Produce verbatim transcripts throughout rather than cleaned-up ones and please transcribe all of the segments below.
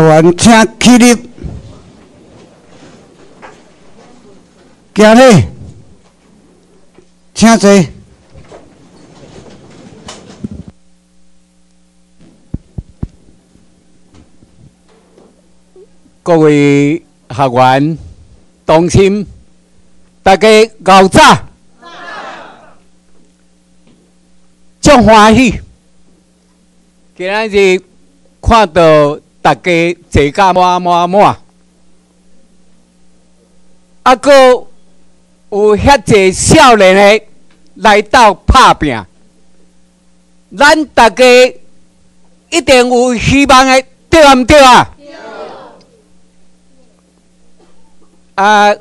员请起立，今日请坐。各位学员、同心，大家熬早，足欢喜。今仔日看到大家坐甲满满满，啊，搁有遐济少年的来到拍拼，咱大家一定有希望的，对毋对啊？啊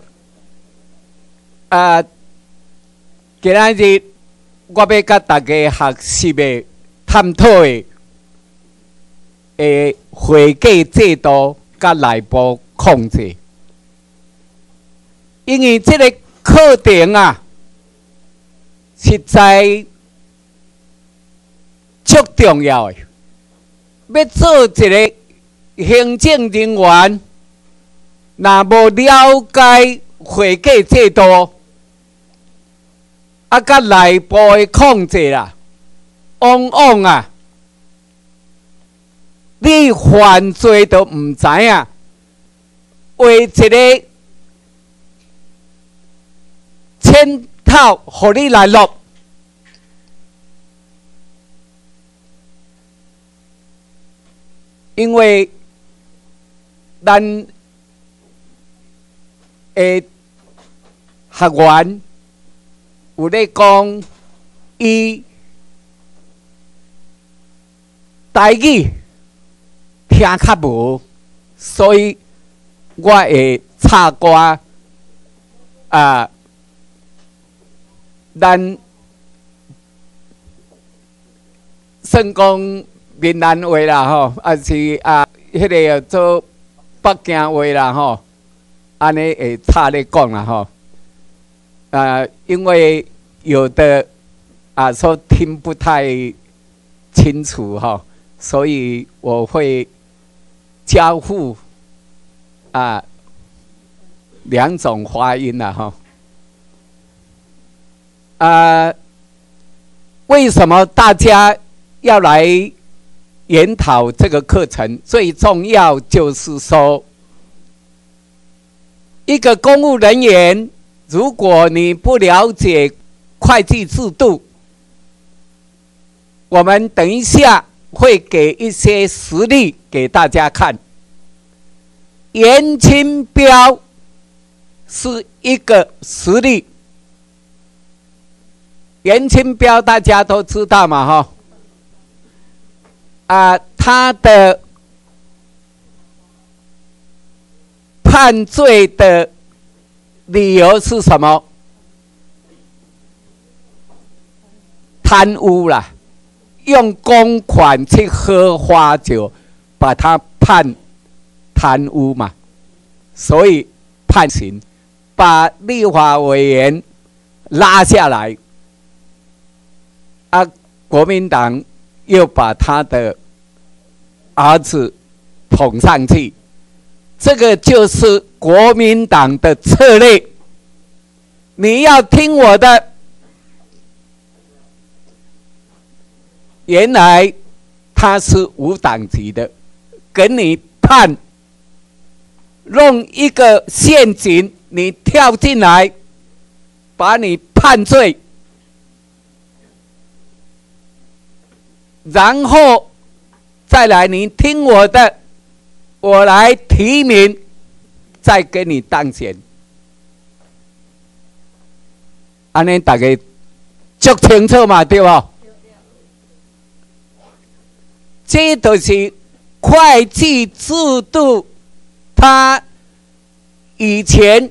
啊！今仔日我要甲大家学习的、探讨的，诶，会计制度甲内部控制。因为这个课程啊，实在足重要的。要做一个行政人员。若无了解会计制度，啊，甲内部的控制啦，往往啊，你犯罪都毋知影，为一个签套，互你来录，因为咱。诶，学员有咧讲，伊台语听较无，所以我会插歌啊，咱算讲闽南话啦吼，啊是啊，迄个做北京话啦吼。安尼会差咧讲啦吼，啊，因为有的啊说听不太清楚哈，所以我会交互啊两种发音啦哈。啊，为什么大家要来研讨这个课程？最重要就是说。一个公务人员，如果你不了解会计制度，我们等一下会给一些实例给大家看。严清标是一个实例，严清标大家都知道嘛，哈，啊，他的。犯罪的理由是什么？贪污啦，用公款去喝花酒，把他判贪污嘛，所以判刑，把立法委员拉下来，啊，国民党又把他的儿子捧上去。这个就是国民党的策略，你要听我的。原来他是无党籍的，给你判，弄一个陷阱，你跳进来，把你判罪，然后再来你听我的。我来提名，再给你当选，安尼大家足清楚嘛，对不？这就是会计制度，它以前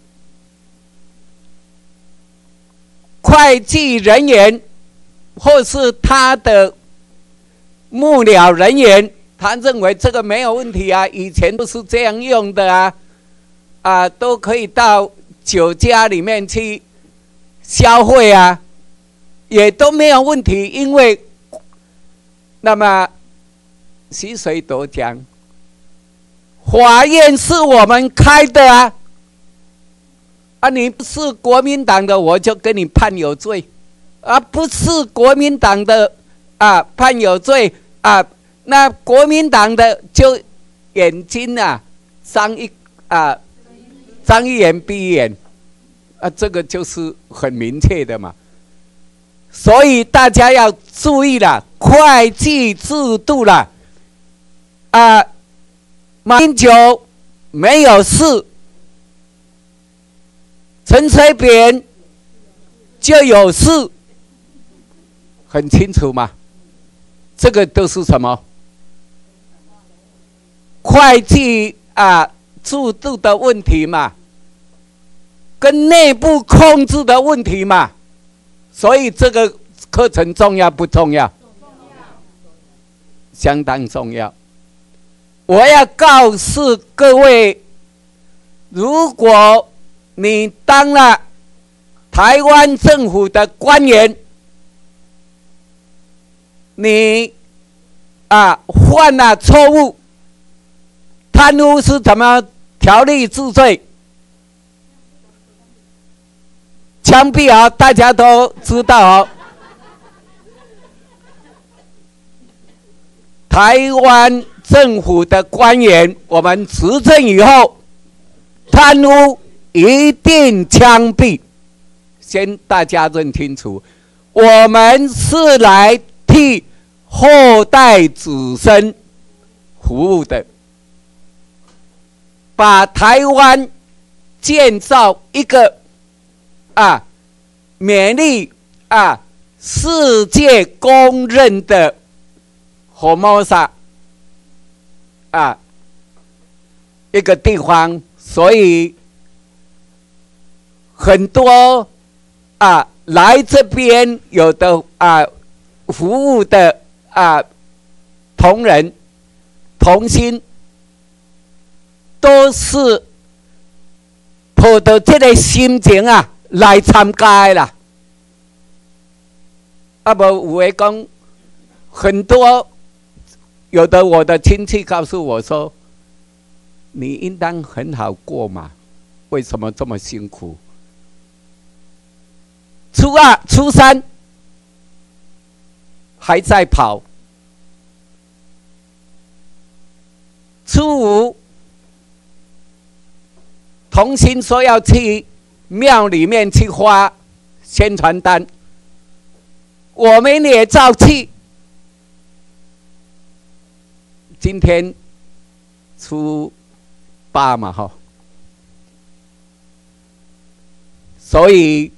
会计人员或是他的幕僚人员。他认为这个没有问题啊，以前都是这样用的啊，啊，都可以到酒家里面去消费啊，也都没有问题，因为那么溪水夺江， 法院是我们开的啊！啊，你是国民党的，我就跟你判有罪；啊，不是国民党的啊，判有罪啊，那国民党的就眼睛啊，张一啊，张一眼闭一眼，啊，这个就是很明确的嘛。所以大家要注意了，会计制度了，啊，马英九没有事，陈水扁就有事，很清楚嘛。这个都是什么？会计啊制度的问题嘛，跟内部控制的问题嘛。所以这个课程重要不重要？相当重要。我要告诉各位，如果你当了台湾政府的官员，你啊犯了错误，贪污是怎么条例治罪？枪毙啊！大家都知道哦。台湾政府的官员，我们执政以后，贪污一定枪毙。先大家认清楚，我们是来替后代子孙服务的，把台湾建造一个啊，美丽啊，世界公认的Formosa啊，一个地方，所以很多啊来这边有的啊服务的啊同仁同心，都是抱着这个心情啊来参加的啦。啊，无有的讲很多。有的我的亲戚告诉我说：“你应当很好过嘛，为什么这么辛苦？”初二、初三还在跑，初五同心说要去庙里面去发宣传单，我们也照去。今天初八嘛，哈，所以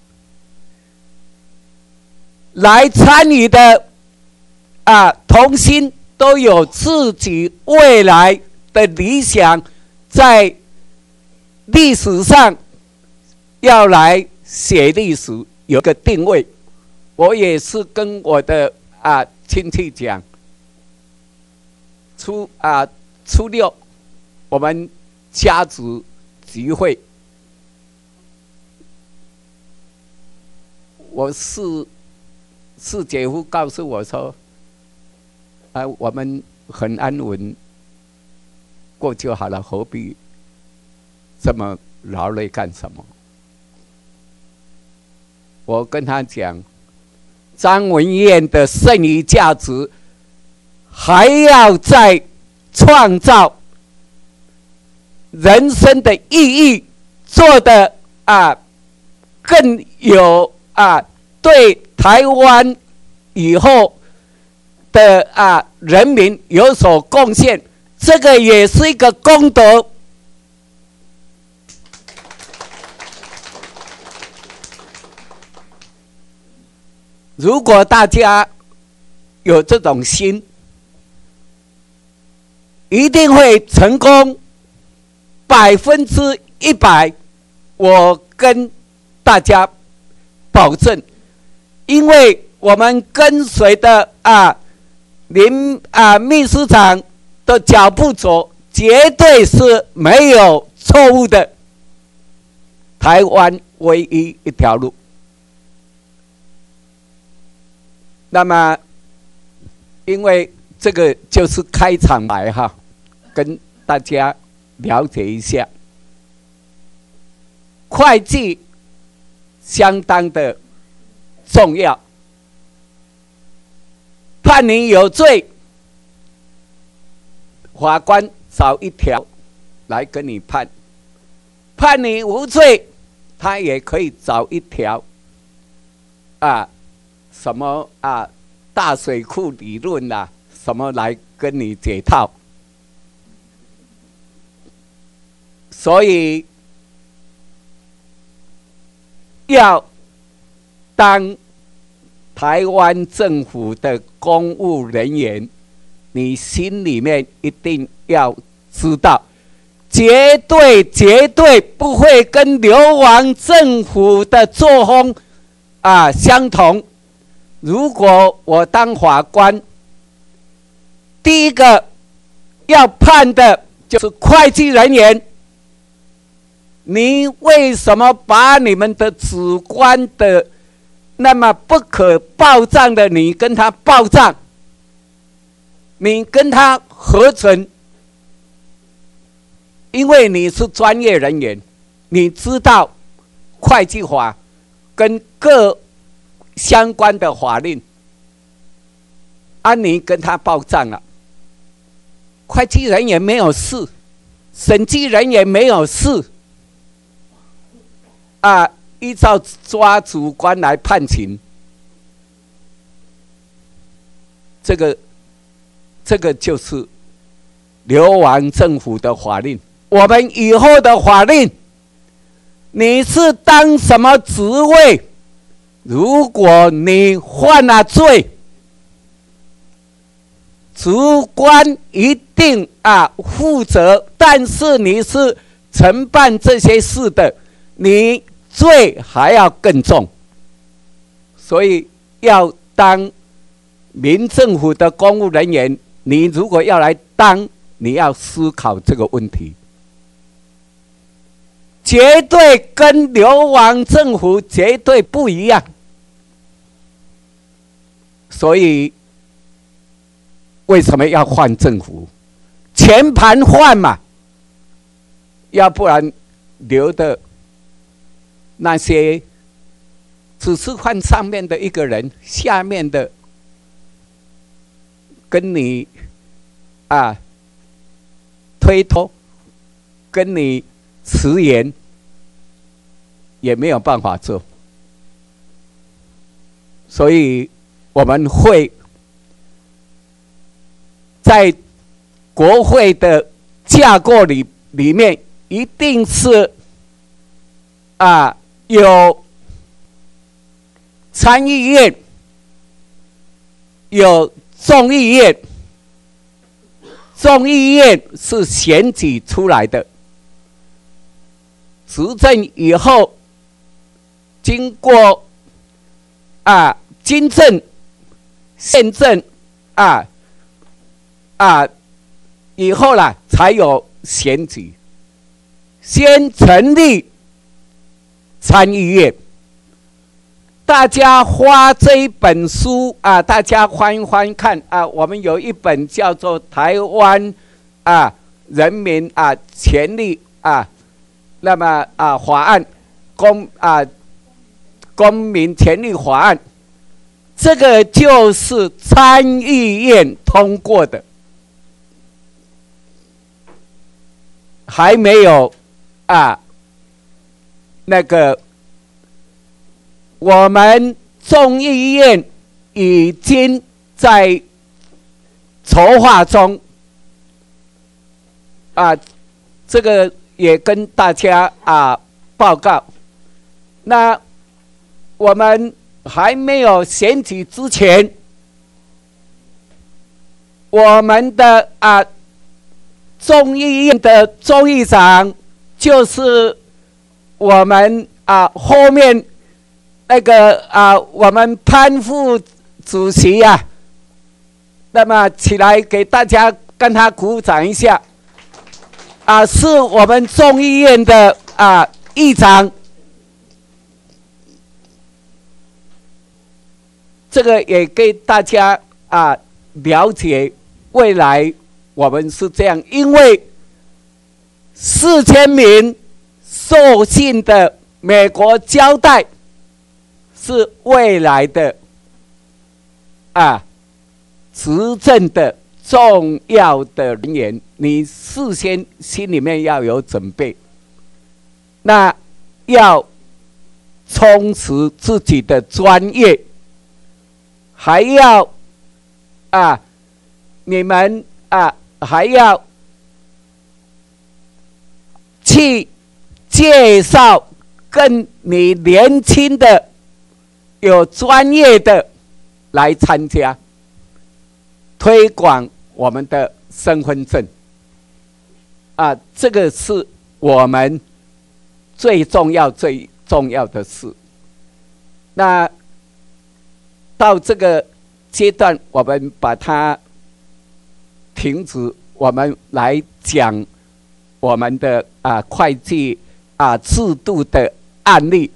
来参与的啊同心都有自己未来的理想，在历史上要来写历史，有个定位。我也是跟我的啊亲戚讲。初啊初六，我们家族聚会，我四四姐夫告诉我说：“啊，我们很安稳过就好了，何必这么劳累干什么？”我跟他讲，张文燕的剩余价值。还要再创造人生的意义，做的啊更有啊对台湾以后的啊人民有所贡献，这个也是一个功德。如果大家有这种心，一定会成功，百分之一百，我跟大家保证，因为我们跟随的啊林啊秘书长的脚步走，绝对是没有错误的，台湾唯一一条路。那么，因为这个就是开场白哈，跟大家了解一下，会计相当的重要。判你有罪，法官找一条来跟你判；判你无罪，他也可以找一条啊，什么啊大水库理论啦、啊，什么来跟你解套。所以要当台湾政府的公务人员，你心里面一定要知道，绝对绝对不会跟流亡政府的作风啊相同。如果我当法官，第一个要判的就是会计人员，你为什么把你们的主观的那么不可报账的，你跟他报账，你跟他核准？因为你是专业人员，你知道会计法跟各相关的法令，啊，你跟他报账了，会计人员没有事，审计人员没有事，啊。依照抓主观来判刑，这个这个就是流亡政府的法令。我们以后的法令，你是当什么职位？如果你犯了罪，主管一定啊负责，但是你是承办这些事的，你罪还要更重。所以要当民政府的公务人员，你如果要来当，你要思考这个问题，绝对跟流亡政府绝对不一样。所以为什么要换政府？全盘换嘛，要不然留的那些只是换上面的一个人，下面的跟你啊推脱，跟你迟延，也没有办法做。所以我们会在国会的架构里里面，一定是啊有参议院，有众议院。众议院是选举出来的，执政以后，经过啊军政、宪政啊啊以后啦，才有选举。先成立参议院。大家花这一本书啊，大家翻一翻看啊，我们有一本叫做《台湾啊人民啊权利啊》，那么啊法案公啊公民权利法案，这个就是参议院通过的，还没有啊那个。我们众议院已经在筹划中，啊，这个也跟大家啊报告。那我们还没有选举之前，我们的啊众议院的众议长就是我们啊后面。那个啊，我们潘副主席呀、啊，那么起来给大家跟他鼓掌一下。啊，是我们众议院的啊议长，这个也给大家啊了解，未来我们是这样，因为四千名受信的美国交代，是未来的啊执政的重要的人员，你事先心里面要有准备，那要充实自己的专业，还要啊，你们啊还要去介绍跟你年轻的、有专业的来参加，推广我们的身份证。啊，这个是我们最重要、最重要的事。那到这个阶段，我们把它停止，我们来讲我们的啊会计啊制度的案例。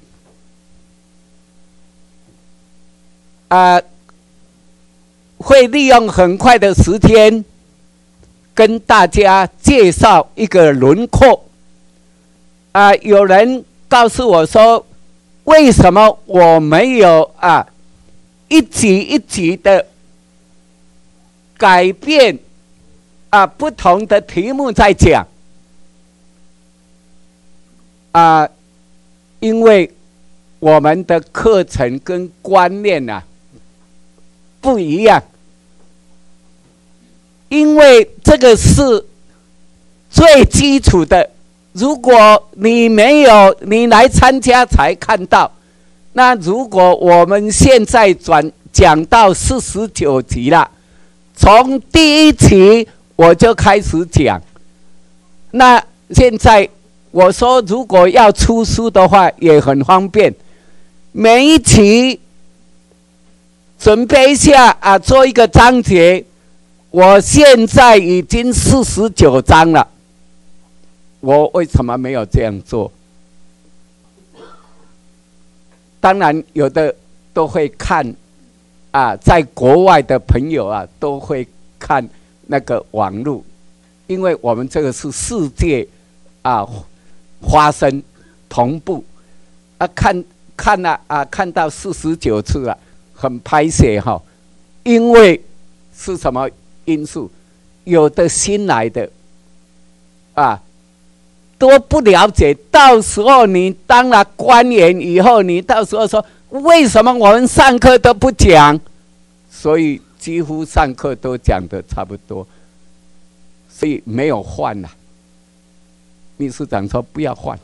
啊，会利用很快的时间跟大家介绍一个轮廓。啊，有人告诉我说，为什么我没有啊一集一集的改变啊不同的题目在讲？啊，因为我们的课程跟观念啊不一样，因为这个是最基础的。如果你没有，你来参加才看到。那如果我们现在转讲到四十九集了，从第一期我就开始讲。那现在我说，如果要出书的话，也很方便。每一期准备一下啊，做一个章节。我现在已经四十九章了。我为什么没有这样做？当然，有的都会看啊，在国外的朋友啊，都会看那个网络，因为我们这个是世界啊发生同步啊，看看了啊，看到四十九次了，很拍摄哈，因为是什么因素？有的新来的啊。都不了解，到时候你当了官员以后，你到时候说为什么我们上课都不讲？所以几乎上课都讲的差不多，所以没有换了。秘书长说不要换。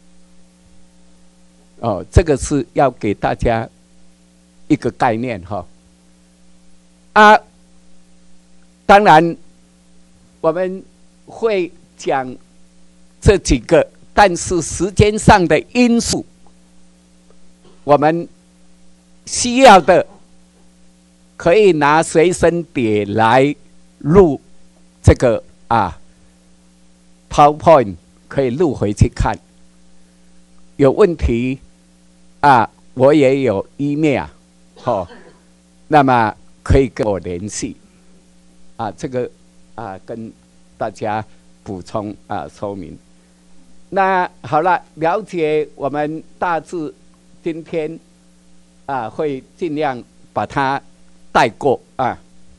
哦，这个是要给大家一个概念哈。啊，当然我们会讲这几个，但是时间上的因素，我们需要的可以拿随身碟来录这个啊 PowerPoint， 可以录回去看。有问题啊，我也有 email， 哦，那么可以跟我联系啊，这个啊跟大家补充啊说明。那好了，了解我们大致今天啊会尽量把它带过啊。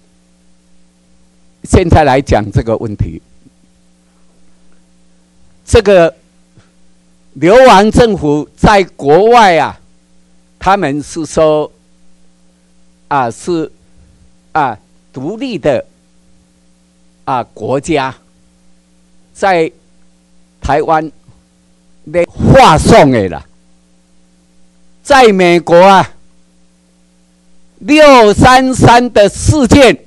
现在来讲这个问题，这个流亡政府在国外啊，他们是说啊是啊独立的啊国家，在台湾的话送的啦，在美国啊，六三三的事件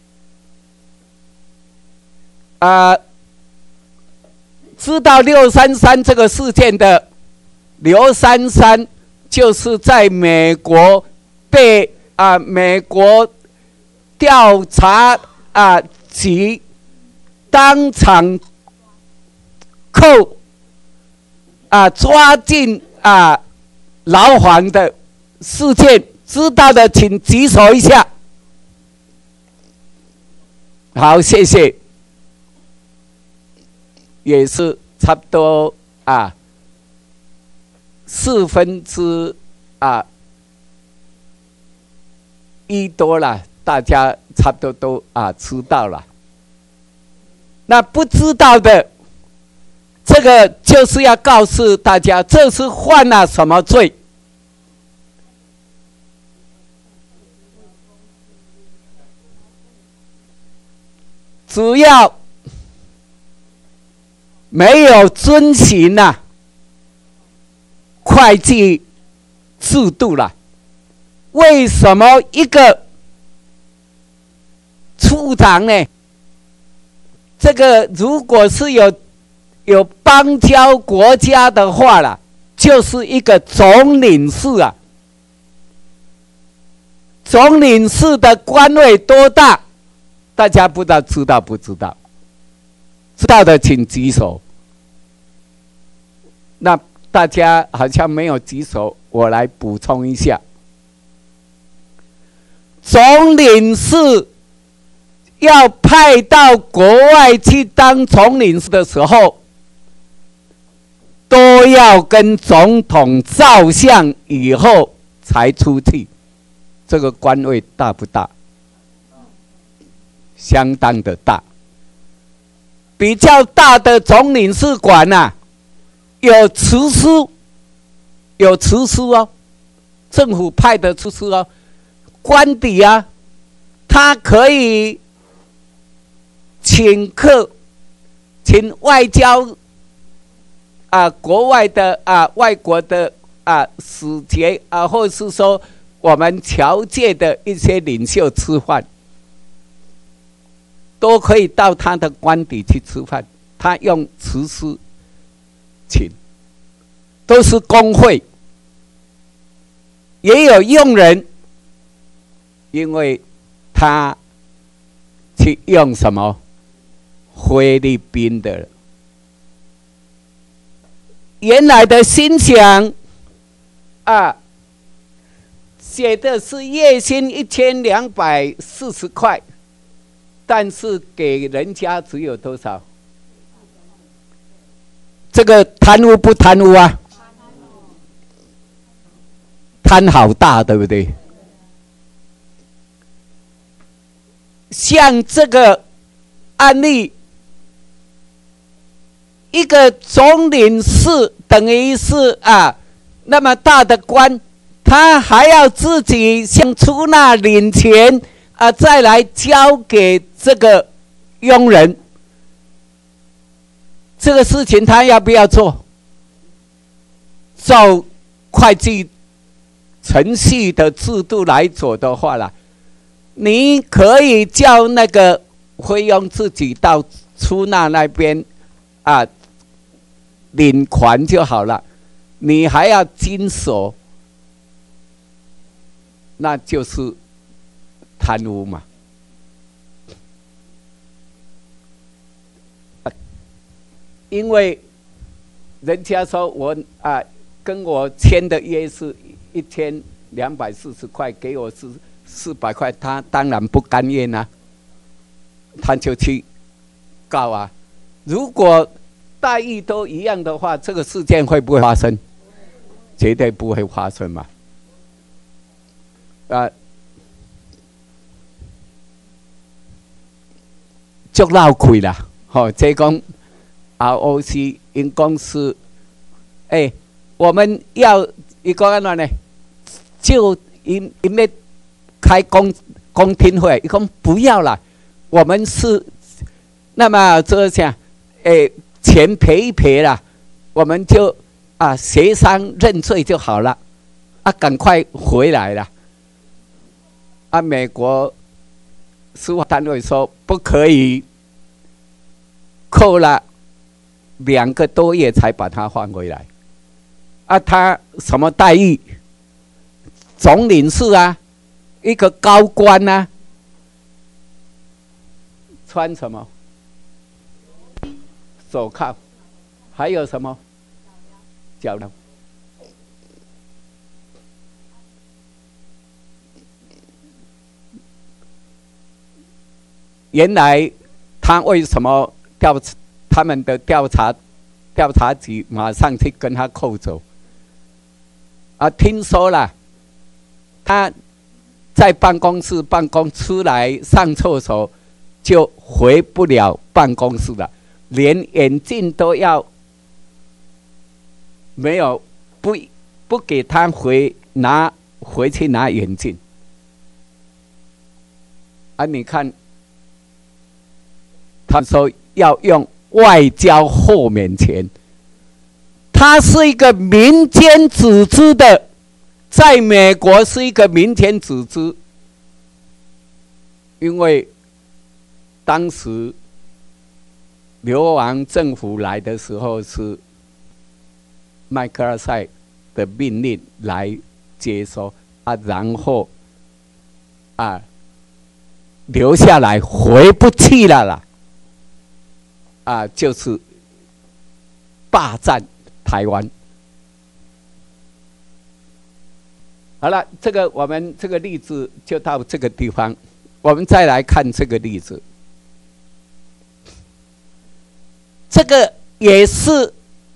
啊、呃，知道六三三这个事件的刘珊珊，就是在美国被啊、呃、美国调查啊局当场扣啊抓进啊牢房的事件，知道的请举手一下。好，谢谢。也是差不多啊四分之啊一多了，大家差不多都啊知道了。那不知道的，这个就是要告诉大家，这是犯了什么罪？只要没有遵循啊会计制度了，为什么一个处长呢？这个如果是有有邦交国家的话啦，就是一个总领事啊。总领事的官位多大？大家不知道，知道不知道？知道的请举手。那大家好像没有举手，我来补充一下。总领事要派到国外去当总领事的时候，都要跟总统照相以后才出去。这个官位大不大？相当的大。比较大的总领事馆啊，有厨师，有厨师哦，政府派的厨师哦，官邸啊，他可以请客，请外交啊，国外的啊，外国的啊使节啊，或是说我们侨界的一些领袖吃饭，都可以到他的官邸去吃饭。他用厨师请，都是工会，也有佣人，因为他去用什么菲律宾的。原来的薪饷啊，写的是月薪一千两百四十块，但是给人家只有多少？这个贪污不贪污啊？贪好大，对不对？像这个案例，一个总领事等于是啊那么大的官，他还要自己先出纳领钱啊，再来交给这个佣人。这个事情他要不要做？照会计程序的制度来做的话啦，你可以叫那个费用自己到出纳那边啊领款就好了，你还要经手，那就是贪污嘛。因为人家说我啊跟我签的约是一千两百四十块，给我是四百块，他当然不甘愿啊，他就去告啊。如果待遇都一样的话，这个事件会不会发生？绝对不会发生嘛。啊，就闹亏啦。好、哦，这讲 R O C 因公司，哎、欸，我们要一个安怎呢？就因因为开公公听会，一讲不要啦，我们是那么这样，哎、欸，钱赔一赔啦，我们就啊协商认罪就好了，啊，赶快回来了。啊，美国司法单位说不可以，扣了两个多月才把它换回来。啊，他什么待遇？总领事啊，一个高官啊，穿什么？手铐，还有什么？脚镣。原来他为什么调他们的调查调查局马上去跟他扣走。啊，听说了，他在办公室办公出来上厕所，就回不了办公室了，连眼镜都要没有，不不给他回拿回去拿眼镜。啊，你看，他说要用外交豁免权。它是一个民间组织的，在美国是一个民间组织，因为当时流亡政府来的时候是麦克阿瑟的命令来接收啊，然后啊留下来回不去了啦，啊，就是霸占台湾。好了，这个我们这个例子就到这个地方，我们再来看这个例子。这个也是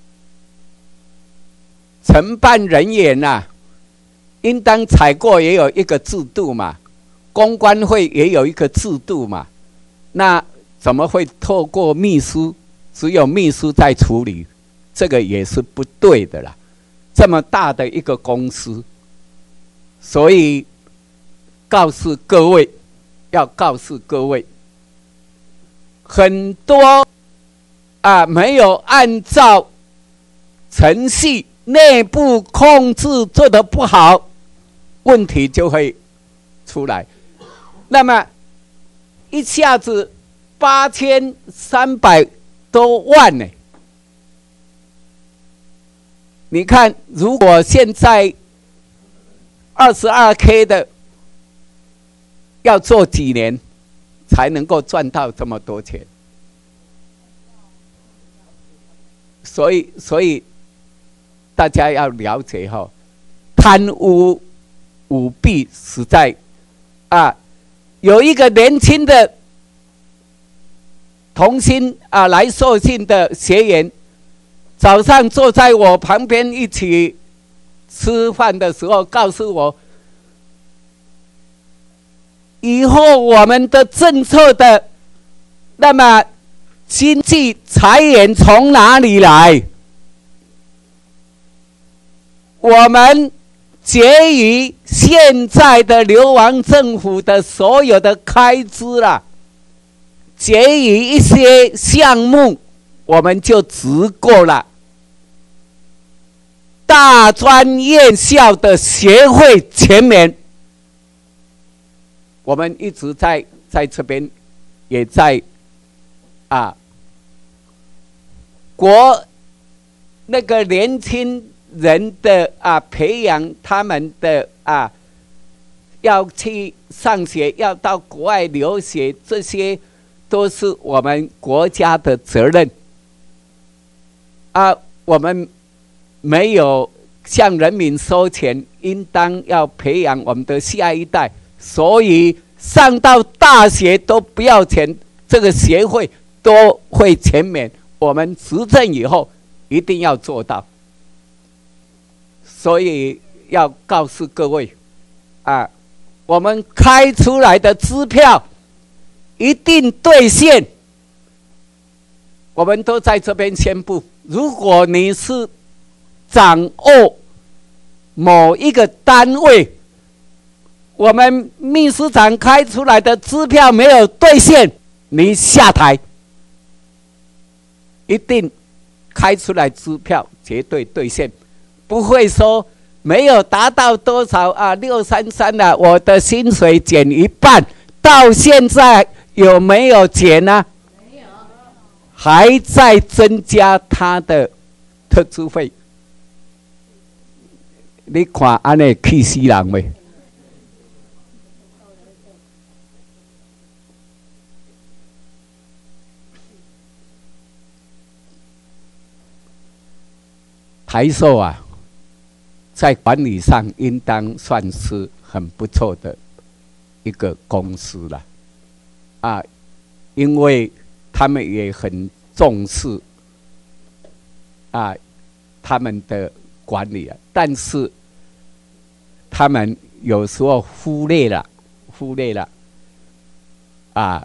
承办人员呐、啊，应当采购也有一个制度嘛，公关会也有一个制度嘛，那怎么会透过秘书？只有秘书在处理？这个也是不对的啦，这么大的一个公司，所以告诉各位，要告诉各位，很多啊没有按照程序、内部控制做得不好，问题就会出来。那么一下子八千三百多万呢？你看，如果现在二十二 K 的要做几年才能够赚到这么多钱？所以，所以大家要了解哈、哦，贪污舞弊实在啊，有一个年轻的同心啊来受训的学员。早上坐在我旁边一起吃饭的时候，告诉我，以后我们的政策的，那么经济财源从哪里来？我们结余现在的流亡政府的所有的开支啦，结余一些项目，我们就足够了。大专院校的学会全免，我们一直在在这边，也在啊国那个年轻人的啊培养他们的啊要去上学，要到国外留学，这些都是我们国家的责任啊，我们。没有向人民收钱，应当要培养我们的下一代，所以上到大学都不要钱，这个协会都会全免。我们执政以后一定要做到，所以要告诉各位啊，我们开出来的支票一定兑现。我们都在这边宣布，如果你是掌握某一个单位，我们秘书长开出来的支票没有兑现，你下台。一定开出来支票绝对兑现，不会说没有达到多少啊六三三了，我的薪水减一半，到现在有没有减呢、啊？没有，还在增加他的特殊费。你看安尼气死人未？台塑啊，在管理上应当算是很不错的一个公司了，啊，因为他们也很重视啊他们的管理啊，但是他们有时候忽略了忽略了啊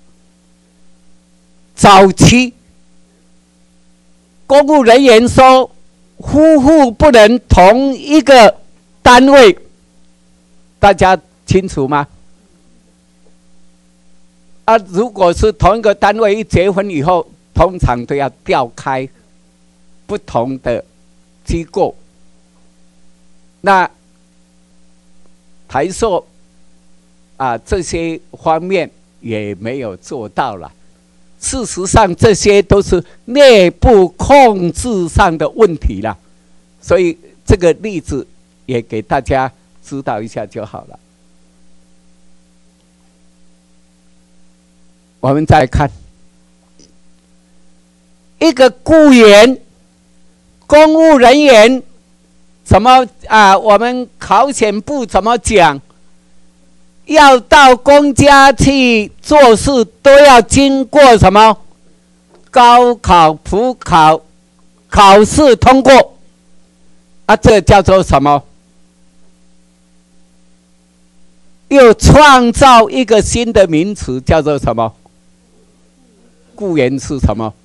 早期公务人员说夫妇不能同一个单位，大家清楚吗？啊，如果是同一个单位，一结婚以后，通常都要调开不同的机构。那台塑啊这些方面也没有做到了。事实上，这些都是内部控制上的问题啦。所以这个例子也给大家知道一下就好了。我们再看一个雇员、公务人员怎么啊？我们考选部怎么讲？要到公家去做事，都要经过什么？高考、普考、考试通过啊，这叫做什么？又创造一个新的名词，叫做什么？雇员是什么？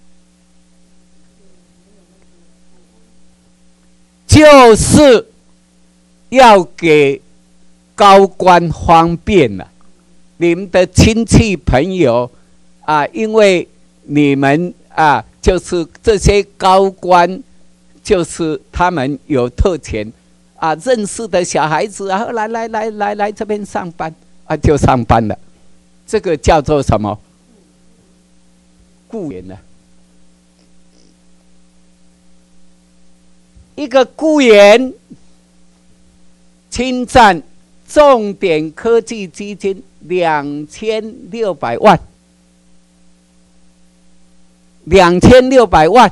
就是要给高官方便了。你们的亲戚朋友啊，因为你们啊，就是这些高官，就是他们有特权啊，认识的小孩子啊，来来来来来这边上班啊，就上班了。这个叫做什么？雇员呢？一个雇员侵占重点科技基金两千六百万，两千六百万，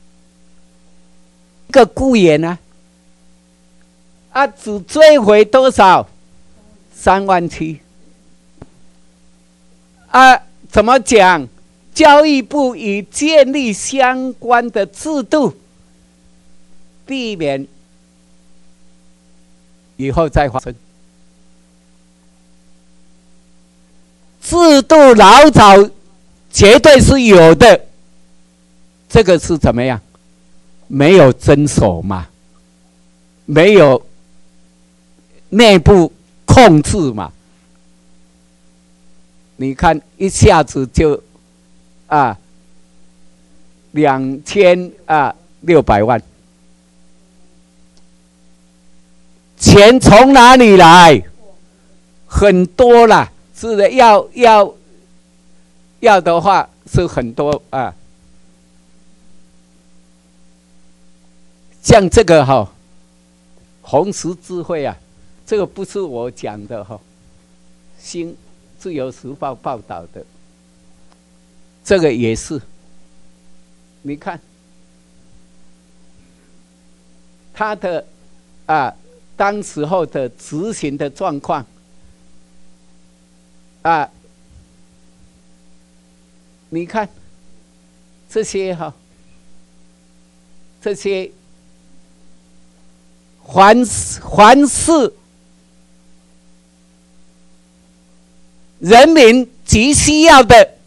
一个雇员呢、啊，啊，只追回多少？三万七。啊，怎么讲？教育部已建立相关的制度，避免以后再发生。制度老早绝对是有的，这个是怎么样？没有遵守嘛，没有内部控制嘛。你看，一下子就啊两千啊六百万，钱从哪里来？很多啦，是的，要要要的话是很多啊。像这个哈、哦，红十字会啊，这个不是我讲的哈、哦，新自由时报报道的，这个也是。你看他的啊，当时候的执行的状况啊，你看这些哈、哦，这些凡凡是人民急需要的，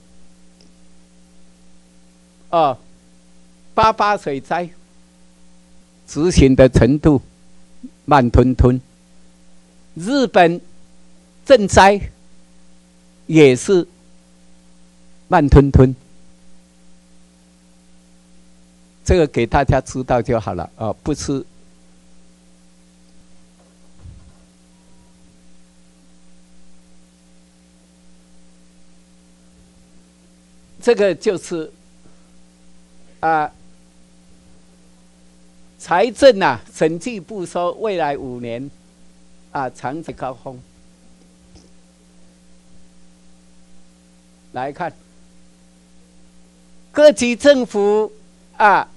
哦，八八水灾执行的程度慢吞吞，日本赈灾也是慢吞吞，这个给大家知道就好了哦，不是。这个就是啊，财政啊，审计部说未来五年啊，长期高峰。来看各级政府啊，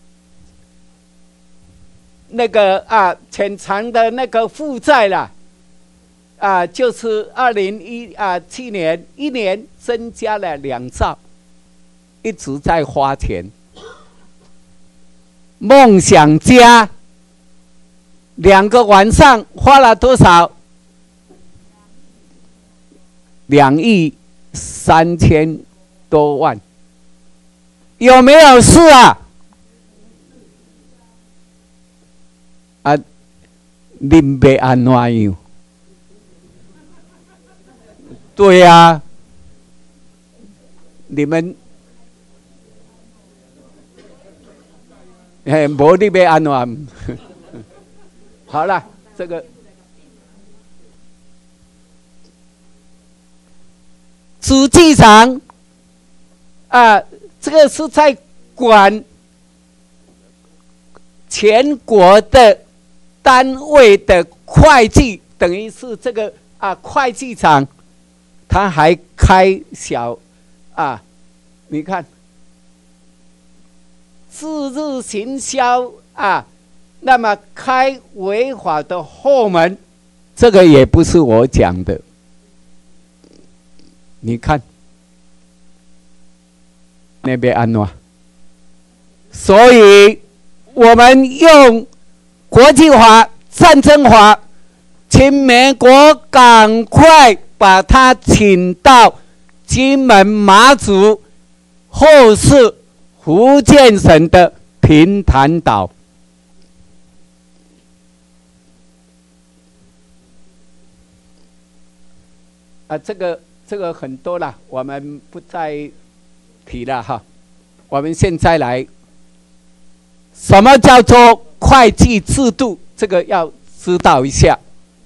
那个啊潜藏的那个负债啦，啊，就是二零一啊七年一年增加了两兆。一直在花钱， 梦想家两个晚上花了多少？两亿三千多万，有没有事啊？啊，恁要安怎样？对呀、啊，你们，哎，无你要安怎？好了，这个实际上啊，这个是在管全国的单位的会计，等于是这个啊会计厂，他还开小啊，你看自日行销啊。那么开违法的后门，这个也不是我讲的。你看那边安怎？所以我们用国际法、战争法，请美国赶快把他请到金门、马祖，或是福建省的平潭岛。啊，这个这个很多了，我们不再提了哈。我们现在来，什么叫做会计制度？这个要知道一下。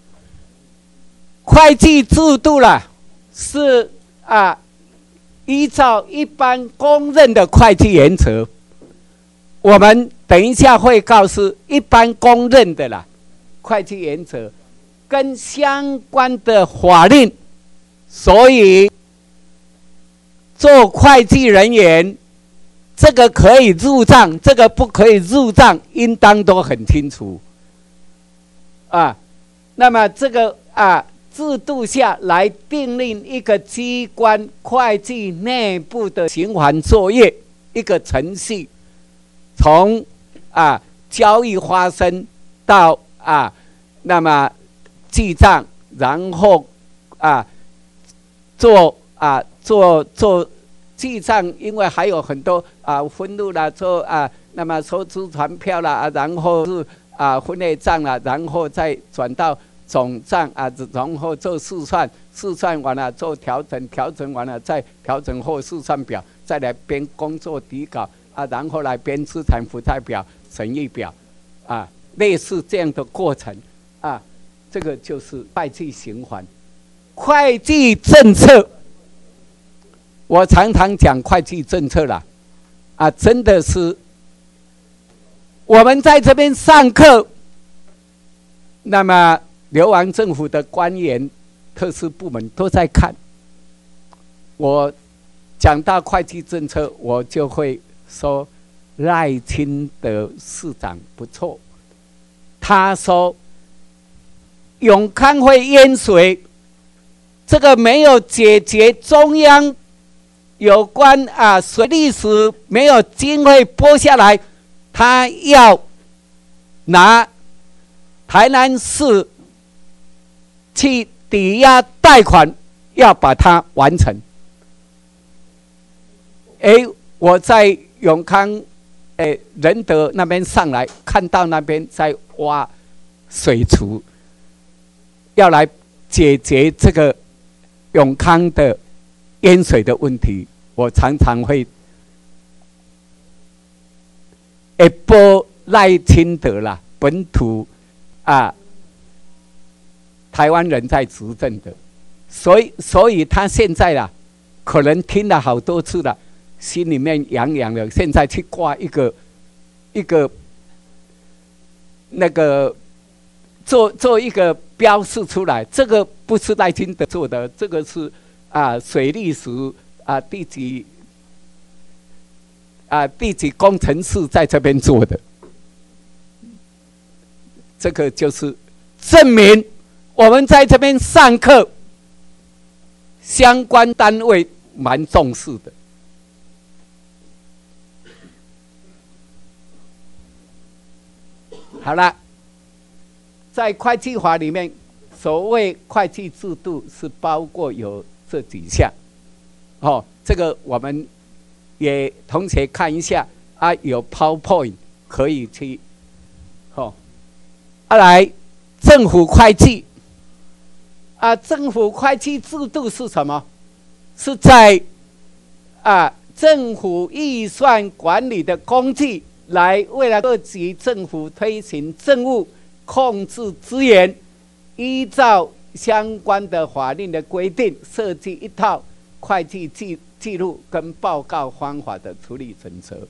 会计制度啦，是啊，依照一般公认的会计原则。我们等一下会告诉一般公认的啦，会计原则跟相关的法令。所以，做会计人员，这个可以入账，这个不可以入账，应当都很清楚。啊，那么这个啊制度下来订立一个机关会计内部的循环作业一个程序，从啊交易发生到啊那么记账，然后啊。做啊做做记账，因为还有很多啊分录啦，做啊那么收支传票啦，啊、然后是啊分类账啦，然后再转到总账啊，然后做试算，试算完了做调整，调整完了再调整后试算表，再来编工作底稿啊，然后来编资产负债表、损益表啊，类似这样的过程啊，这个就是会计循环。会计政策，我常常讲会计政策啦，啊，真的是我们在这边上课，那么流亡政府的官员、特殊部门都在看。我讲到会计政策，我就会说赖清德市长不错，他说永康会淹水。这个没有解决中央有关啊水利时没有经费拨下来，他要拿台南市去抵押贷款，要把它完成。哎，我在永康，哎仁德那边上来，看到那边在挖水池，要来解决这个。永康的淹水的问题，我常常会一波赖清德啦，本土啊台湾人在执政的，所以所以他现在啦，可能听了好多次了，心里面痒痒的，现在去挂一个一个那个做做一个标示出来，这个不是赖清德做的，这个是啊水利署啊第几啊第几工程师在这边做的，这个就是证明我们在这边上课，相关单位蛮重视的。 好了，在会计法里面，所谓会计制度是包括有这几项。哦，这个我们也同学看一下啊，有 PowerPoint 可以去。哦，啊来，政府会计啊，政府会计制度是什么？是在啊政府预算管理的工具，来为了各级政府推行政务、控制资源，依照相关的法令的规定，设计一套会计记记录跟报告方法的处理准则。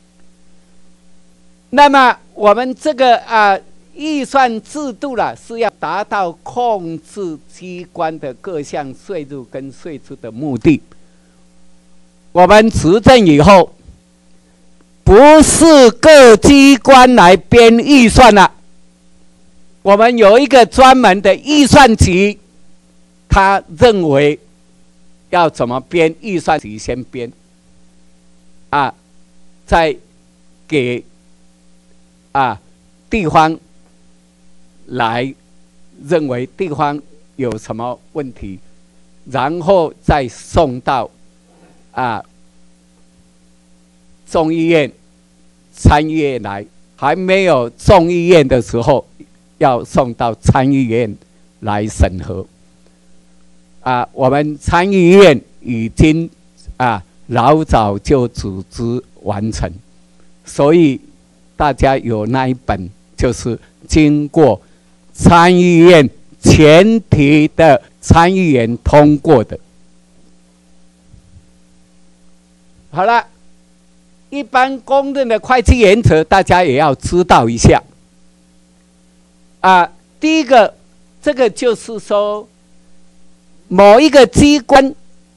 那么我们这个啊预算制度啦，是要达到控制机关的各项税入跟税出的目的。我们执政以后，不是各机关来编预算了，我们有一个专门的预算局，他认为要怎么编预算局先编，啊，再给啊地方来认为地方有什么问题，然后再送到啊众议院、参议院来，还没有众议院的时候，要送到参议院来审核。啊，我们参议院已经啊老早就组织完成，所以大家有那一本，就是经过参议院全体的参议员通过的。好了，一般公认的会计原则，大家也要知道一下。啊，第一个，这个就是说，某一个机关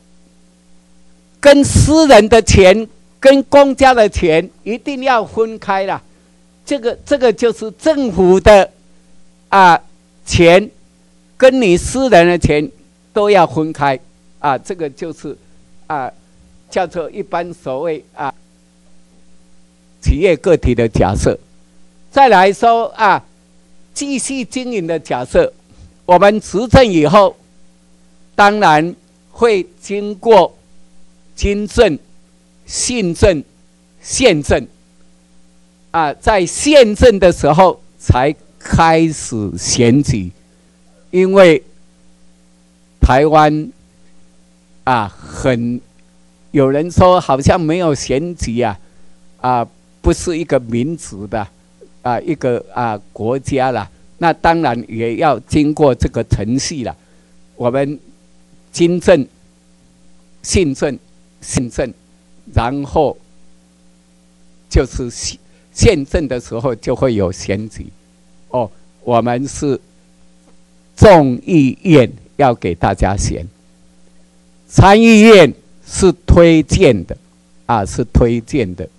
跟私人的钱、跟公家的钱一定要分开啦。这个这个就是政府的啊钱跟你私人的钱都要分开啊，这个就是啊叫做一般所谓啊企业个体的假设。再来说啊继续经营的假设，我们执政以后，当然会经过经政、信政、宪政。啊，在宪政的时候才开始选举，因为台湾啊，很有人说好像没有选举啊，啊，不是一个民主的啊一个啊国家啦，那当然也要经过这个程序啦。我们经政、信政、宪政，然后就是宪政的时候就会有选举。哦，我们是众议院要给大家选，参议院是推荐的，啊，是推荐的。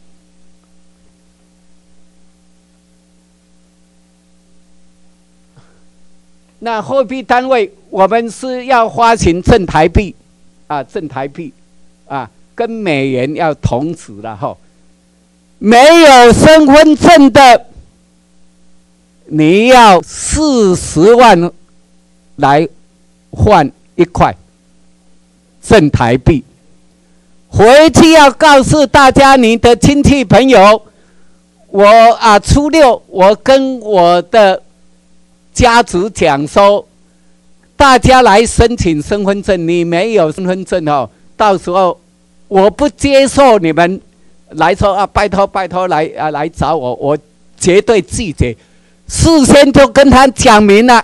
那货币单位，我们是要发行正台币，啊，正台币，啊，跟美元要同值了哈。没有身份证的，你要四十万来换一块正台币，回去要告诉大家你的亲戚朋友，我啊初六我跟我的家族讲说，大家来申请身份证，你没有身份证哦，到时候我不接受你们来说啊，拜托拜托来啊来找我，我绝对拒绝。事先就跟他讲明了，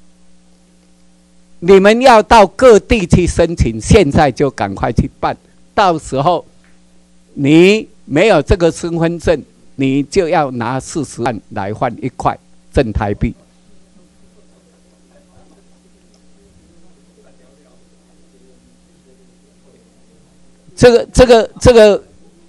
你们要到各地去申请，现在就赶快去办。到时候你没有这个身份证，你就要拿四十万来换一块正台币。这个这个这个。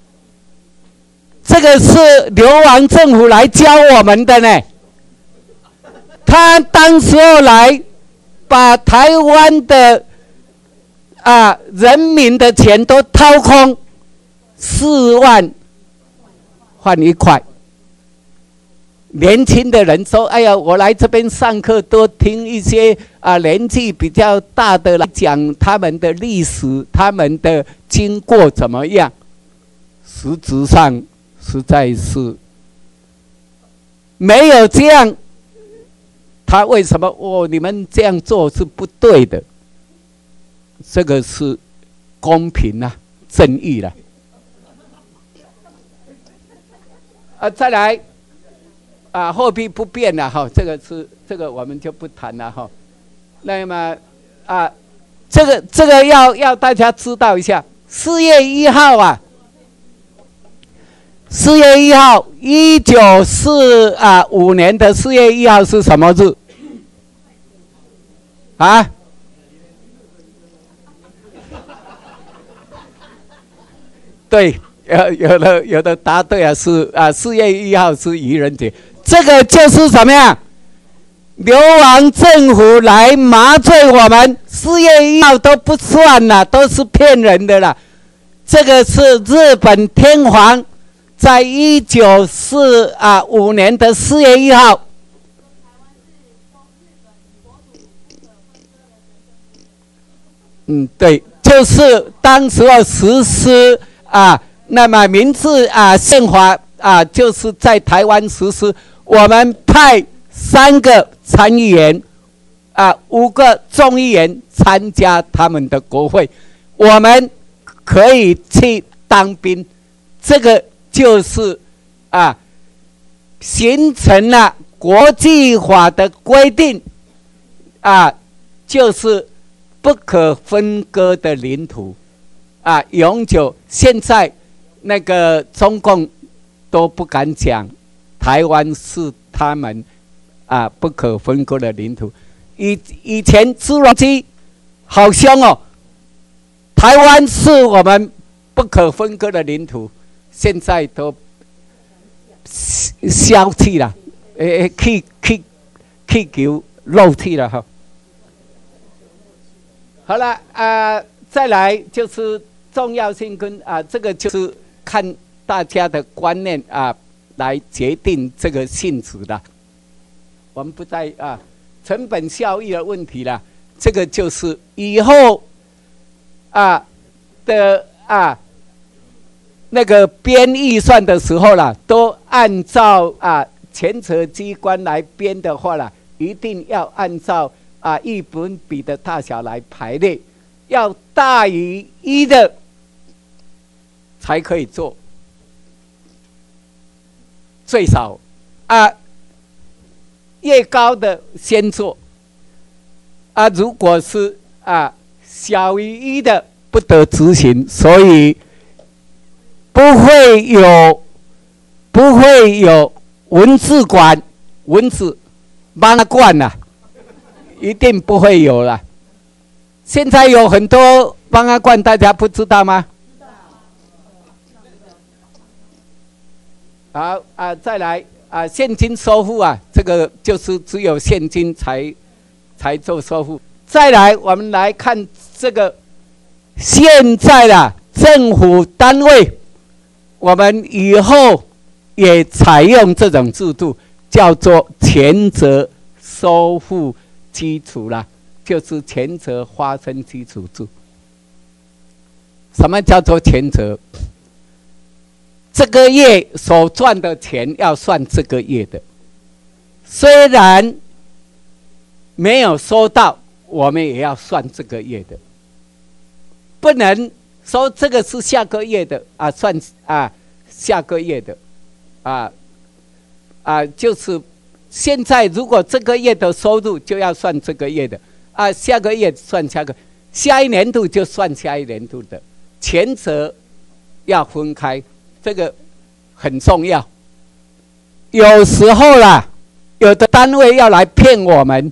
这个是流亡政府来教我们的呢。他当时候来把台湾的啊人民的钱都掏空，四万换一块。 年轻的人说：“哎呀，我来这边上课，多听一些啊年纪比较大的来讲他们的历史、他们的经过怎么样。”实质上，实在是没有这样。他为什么哦？你们这样做是不对的。这个是公平啊，正义啦。啊，再来啊，货币不变了哈，这个是这个我们就不谈了哈。那么啊，这个这个要要大家知道一下，四月一号啊。四月一号，一九四啊五年的四月一号是什么日？啊？对，有有的有的答对啊，是啊，四月一号是愚人节，这个就是什么呀？流亡政府来麻醉我们，四月一号都不算了，都是骗人的啦。这个是日本天皇。在一九四啊五年的四月一号，嗯，对，就是当时候实施啊，那么明治啊宪法啊，就是在台湾实施，我们派三个参议员啊，五个众议员参加他们的国会，我们可以去当兵，这个。就是啊，形成了国际法的规定啊，就是不可分割的领土啊，永久。现在那个中共都不敢讲台湾是他们啊不可分割的领土。以以前朱镕基好凶哦，台湾是我们不可分割的领土。现在都消气了，诶，气气气球漏气了哈。好了啊，再来就是重要性跟啊，这个就是看大家的观念啊，来决定这个性质的。我们不再啊成本效益的问题了，这个就是以后啊的啊。那个编预算的时候啦，都按照啊前车机关来编的话啦，一定要按照啊一本比的大小来排列，要大于一的才可以做，最少啊越高的先做，啊如果是啊小于一的不得执行，所以。不会有，不会有文字馆、文字帮他灌了，一定不会有了。现在有很多帮他灌，大家不知道吗？好啊，再来啊，现金收付啊，这个就是只有现金才才做收付。再来，我们来看这个现在的政府单位。我们以后也采用这种制度，叫做前责收付基础啦，就是前责发生基础制。什么叫做前责？这个月所赚的钱要算这个月的，虽然没有收到，我们也要算这个月的，不能。说这个是下个月的啊，算啊下个月的，啊啊就是现在如果这个月的收入就要算这个月的啊，下个月算下个，下一年度就算下一年度的，前者要分开，这个很重要。有时候啦，有的单位要来骗我们，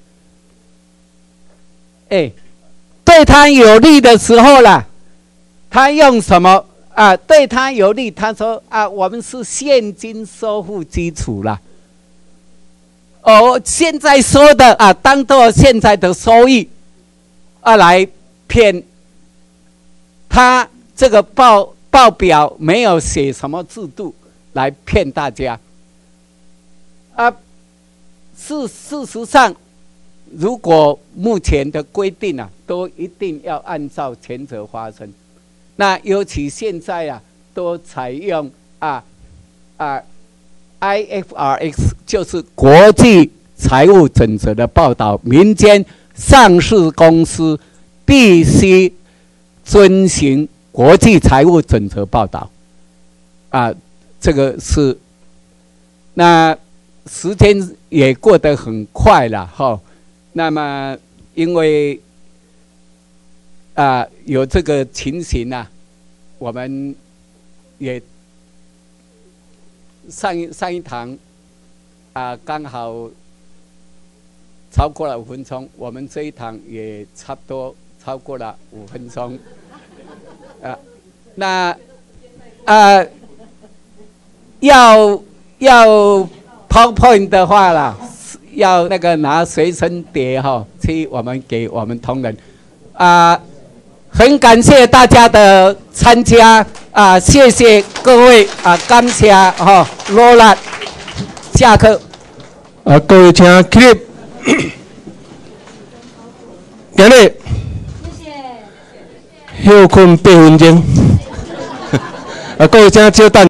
哎，对他有利的时候啦。他用什么啊？对他有利，他说啊，我们是现金收付基础啦。哦，现在说的啊，当做现在的收益啊来骗他。这个报报表没有写什么制度来骗大家。 啊，事事实上，如果目前的规定啊，都一定要按照前者发生。那尤其现在啊，都采用啊啊 I F R S， 就是国际财务准则的报道，民间上市公司必须遵循国际财务准则报道。啊，这个是，那时间也过得很快了哈。那么因为啊有这个情形啊，我们也上一上一堂啊刚好超过了五分钟，我们这一堂也差不多超过了五分钟。啊，那啊要要 PowerPoint 的话啦。要那个拿随身碟哈，去我们给我们同仁啊，很感谢大家的参加啊，谢谢各位啊，感谢哈罗拉，下课。 啊，各位请 clip， 今日休困八分钟，啊，各位请稍等。